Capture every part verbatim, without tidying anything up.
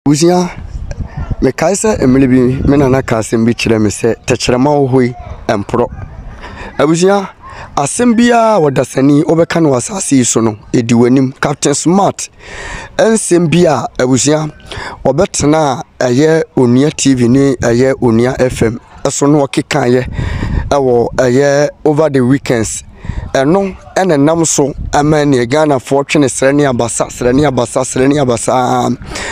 Uzia me kaisa emelebi me nana kasem bi kire me se tekyerema wo hoi empro abuzia asembia wadasani obeka no asase so no edi wanim Captain Smart ensembia abuzia obetena eye Onua T V ni eye Onua F M eso no okeka ye ewo eye over the weekends eno ene nam so amane Ghana for twene srani abasa srani abasa srani abasa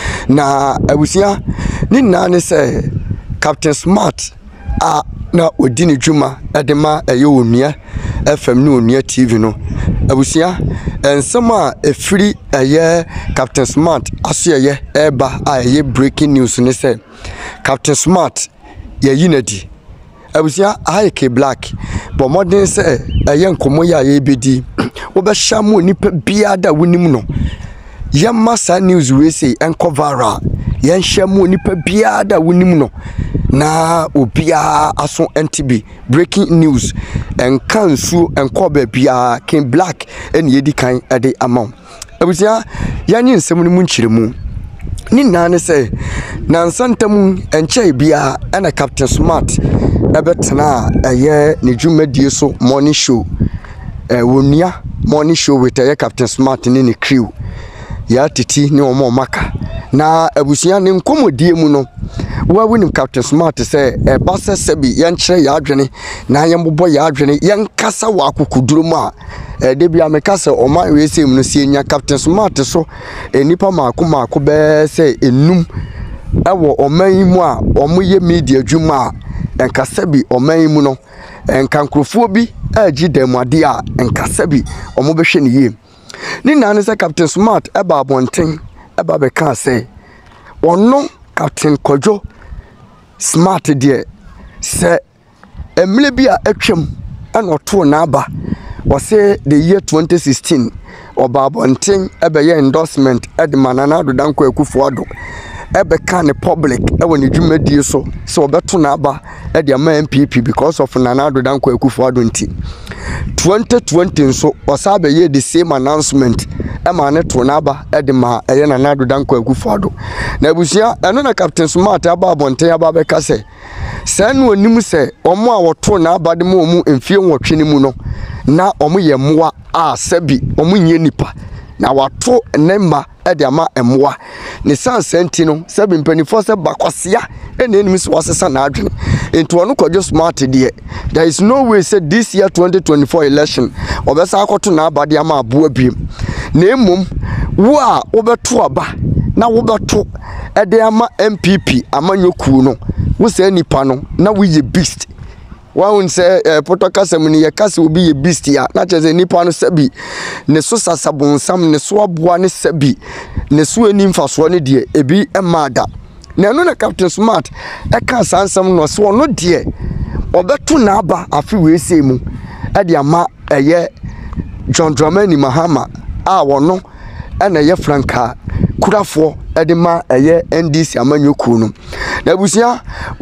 na abusia ni nane se Captain Smart a na odini djuma edema eye Onua F M ni Onua T V no abusia ensema efiri eye Captain Smart aso eye eba a eye breaking news ni se Captain Smart ye yinadi abusia Hayke Black but modern say eye nkomo ya ye bedi wo be shamu nipa bia da wonim no ye massa news we say enko viral ye shamu nipa bia da wonim no na obia aso N T B breaking news enkansu enko ba bia King Black en yedi kan ade amount abusia ya nyi nsem ni mu nchiremu ni nane say na nsantam enche bia na Captain Smart ebetena eye ne dwumadie so morning show eh Onua morning show with eye Captain Smart ni ne crew ya titi ni omo maka na abusia ne nkomodie mu no wa winim Captain Smart say e basa sebi ye nkyere ya adwene na ye mbobọ ya adwene ye nkasa wa akukuduro mu a e de bia mekasa o ma we say mu no sie nya Captain Smart so enipa maako maako be say enum ewo oman mu a omo ye media dwuma enkasabi oman mu no enkankrofo bi agi demade a enkasabi omo behwe ne yie ni nane se Captain Smart eba abonten eba be ka say ono Captain Kojo Smart de se emle bi a atwam ana oto na aba wo se the year twenty sixteen oba abonten ebe ye endorsement edman na adodanko akufo ado ebe kan public ewo ne dwumadie so so obeto na aba e de ama M P P because of Nana Addo Dankwa Akufo Addo nti twenty twenty so osabe ye the same announcement e ma ne to na aba e de ma eye Nana Addo Dankwa Akufo Addo na busia eno na Captain Smart aba abonten aba be ka se se no onim se omo a woto na aba de ma omu emfie nwotwe ne mu no na omo ye moa a sabi omo nye nipa na wato nemba ede ama emwa ne sansenti no seven twenty-four se bakwasea ene enimi so wasesa na adwene enti ono Kojo Smart de there is no way say this year twenty twenty-four election obesa akoto na abade ama abo abiem na emom wo a obeto aba na wo beto ede ama M P P amanyoku no wo se nipa no na wo ye beast wawun se eh, potokasa muni ye kase obi ye beast ya na cheze nipa no sabi ne so sasabonsam ne so aboa ne sabi ne so ani mfaso ne de ebi emada na no na Captain Smart e ka sansam no so no de obeto na aba afi we se mu e de ama eye John Dramani Mahama a wono e na ye Franka kurafo edema eye N D C amanyoku no na busia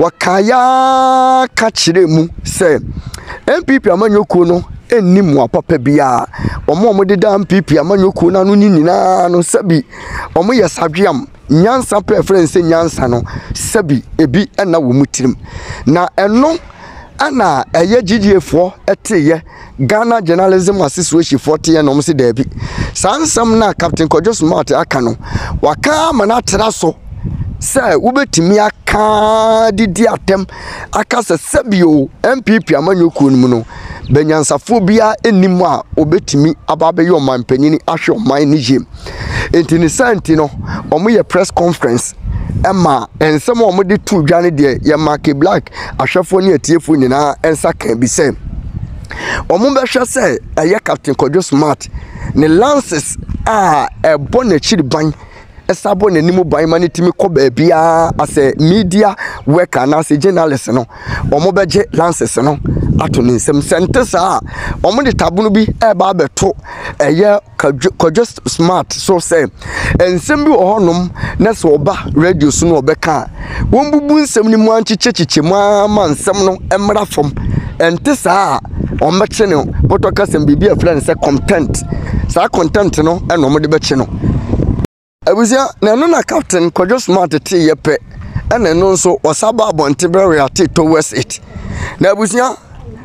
wakaya ka kire mu se M P P amanyoku no ennim wa papa bia omo omo de da M P P amanyoku na no nyina no sabi omo ye sadweam nyansa preference nyansa no sabi ebi na wo mutirim na eno ana eye G D A fo eteye Ghana Journalism Association forty and omsi debi sansam na Captain Kojo Smart aka no waka mana traso se ubetimi aka didi atem aka se sabio M P P amanyoku no no benyansafo bia enimu a obetimi ababe yo mampanyini ahwe oman ni jem enti ni santi no omo ye press conference Emma and some of the two Johnny de Hayke Black ahwefo ni atiefo nyina ensa kan bi se omumbe hwe se eye Captain Kojo Smart ne lances a ebo na chiri ban esabo na nimu ban manitimi ko ba bia as a media worker na as a journalist no omobeje lances no ato ne nsem sentence a omo de tabuno bi e ba beto eye Kojo Smart so say ensem bi ohonom na so oba radio so no obeka wonbubu nsem ni mu anchichechiche mu ama nsem no emra fom ente saa ombeche no potokasem bibia friend say content saa content no e no mo de beche no Abusia na no na captain Kojo Smart te yepe ene no nso wasaba abonte bre ate towards it na abusia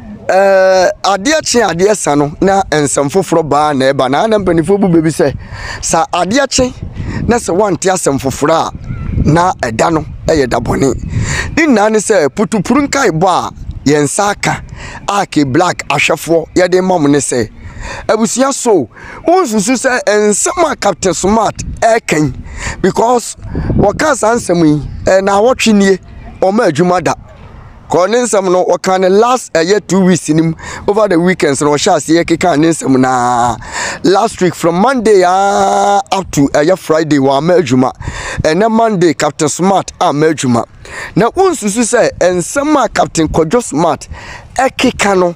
eh ade ache ade asa no na ensem foforo ba na eba na na mpanifo bu bebi se sa ade ache na se wante asem foforo a na eda no eye dabone dinna ne se putupurun kai bo a yensa aka ake black ahwefo ye de mam ne se abusia so unsusu se ensema Captain Smart eken because waka sansem yi na wotwenie o ma adwuma da ko nensem no waka ne last uh, year two weeks nim over the weekends no sha se yekeka nensem na last week from Monday uh, up to uh, Friday wa ma adwuma and na Monday Captain Smart a ma adwuma na unsusu se ensema Captain Kojo Smart ekeka no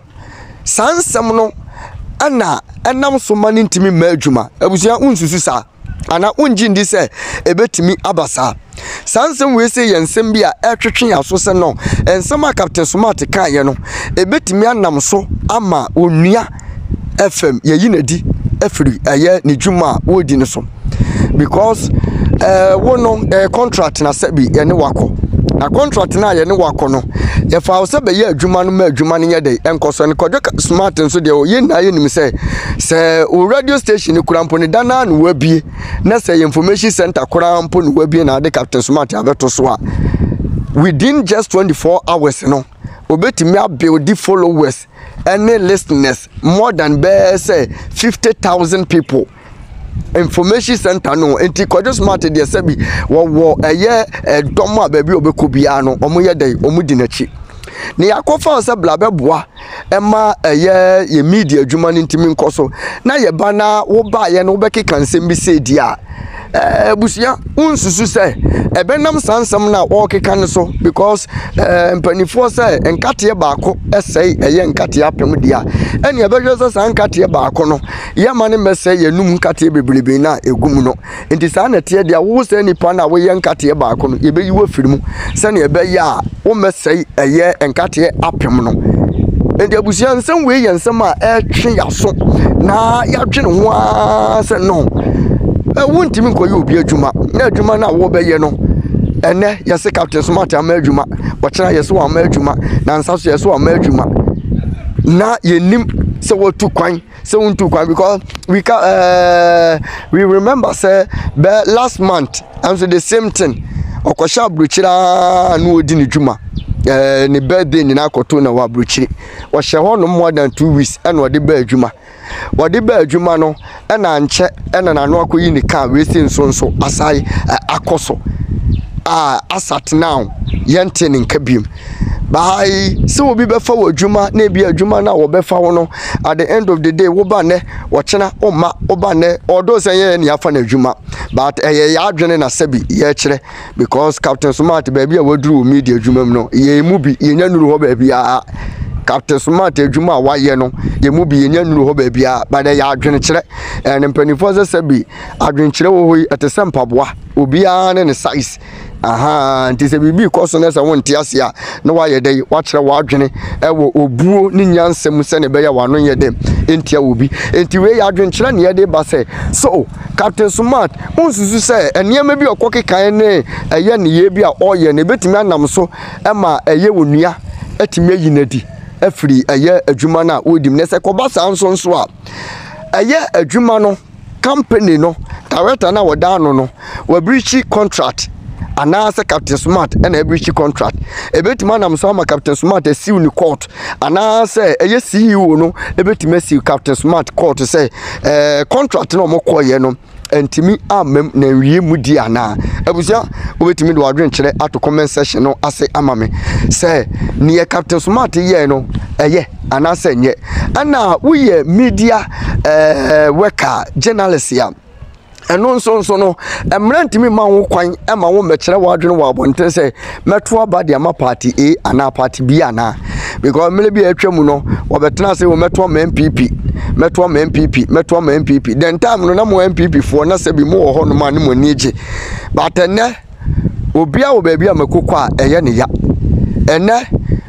sansem no ana enam so mani ntimi ma adwuma abusia unsusu sa ana unji ndi se ebetimi abasa sansem we se yensem bia etwetwe aso se no ensem a Captain Smart kan ye no ebetimi anam so ama onua F M ye yinadi afiri aye ne dwuma wodi ne so because eh wo no eh, contract na sabi ye ne wako na contract na ye ne wako no ye fa wo se be ye adwuma no ma adwuma ne ye de enkoso ne Kojo Smart nso de o ye na ye nim se se o radio station kurampo ne dana no wabie na se information center kurampo no wabie na de Captain Smart abeto so a within just twenty-four hours no obetimi abuild followers and listeners more than be say fifty thousand people. Information center no enti Kojo Smart de sabi wo wo eye domo ababi obeko bia no omoye dai omudi nachi ne yakofa se bla beboa ema eye ye media adwuma ni ntimi nkoso na ye ba na wo ba ye no bekeka nsem bi se dia eh busia unsusu se ebenam sansam na wo keka ne so because eh mpanifo se enkate baako esei eye nkate apem dia ene ebehwe se san nkate baako no ye mane mese ye num nkate bebrebe na egum no enti sa na tie dia wo se nipa na wo ye nkate baako no ye beyi wo firimu se ne ebeyi a wo mesei eye enkate apem no enti abusia nsem we ye nsem a etwe yaso na yadwe ne ho a se no e wontimi nkoye obi adwuma na adwuma na wo beye no ene yese Captain Smart ama adwuma wochena yese wa ama adwuma na nsaso yese wa ama adwuma na yenim se wotu kwan se wontu kwan because we can uh, we remember say last month and so the same thing okosha bruchira no odi ni dwuma eh ni birthday ni na akoto na wa bruchiri wo hye ho no more than two weeks and wo de ba adwuma wo de ba adwuma no e na nche e na nanu akoyi ni kan we si nso nso asai akoso ah asat now yenten nkabiem bai so obi be fa adwuma na bi adwuma na wo be fa wo no at the end of the day wo ba ne wo chena o ma wo ba ne odo sen ye ne afa na adwuma but eh ya adwene na sabi ye kire because Captain Smart baby a wadru media adwuma no ye mu bi ye nya nuru ho baby a Captain Smart adwuma wa ye no ye mu bi ye nya nuru ho baby a but ya adwene kire en mpanifo ze sabi adwene kire wo ho etese mpaboa obi a ne ne size aha ntise bibi koso na sa wonte ase a na wa ye dai wa kire wa adwene e wo obuo ni nyansem se ne be ya wano ye dem entia obi enti we ya adwene kire ne ye de ba se so Captain Smart unsusu se enema bi okokekan ne eye ne ye bi a oye ne betimi anam so e ma eye wonua atimi ayinadi afiri eye adwuma na odim ne se kobasa nso nso a eye adwuma no company no director na wodano no wa breach contract anasa Captain Smart and a breach contract e betima nam so ma Captain Smart e siu ni court anasa eye C E O no e betima siu Captain Smart court say eh contract no mo koye no entimi amem na wie mu di ana abusia obetimi do adwen kire ato comment section no ase amame say ne Captain Smart ye no eye anasa nye ana we media eh worker journalist ya eno nso nso no emrantimi ma wo kwan ema wo mekere wadwene wa bonte se meto aba de ama party A ana party B ana because mele bi atwam no wo betena se wo meto ma M P P meto ma M P P meto ma M P P then time no na mo M P P fo na se bi mo wo ho no ma ne mo niege but ene obi a wo ba bi a makokọ a eye ne ya ene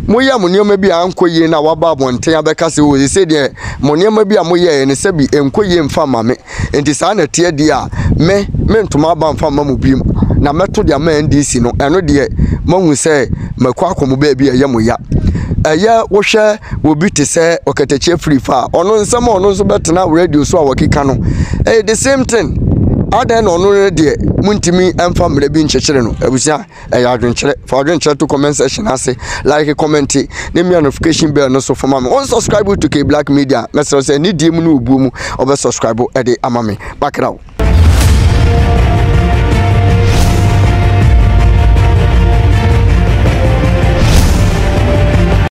moya mo nneɛma bi a ankoye na waba abonten abɛka se wo se de mo nneɛma bi a moyɛ ne se bi enkoye mfa ma me enti saa na tie de a me me ntoma aba mfa ma mo biem na meto de ama N D C no ɛno de mahu se makwa akomo ba bi ɛyɛ moya ɛyɛ wo hwɛ wo bi te se okatachi free fa ɔno nsɛm ɔno nso bɛtena radio so a wɔkeka no eh the same thing adan no no de muntimi emfa mre bi nkyekere no abusia ɛyɛ adwenkyere fa adwenkyere to comment section ase like comment ne me notification bell no so for me on subscribe to K Black Media message say ni die mu no obuo mu obe subscribe e de ama me back it out.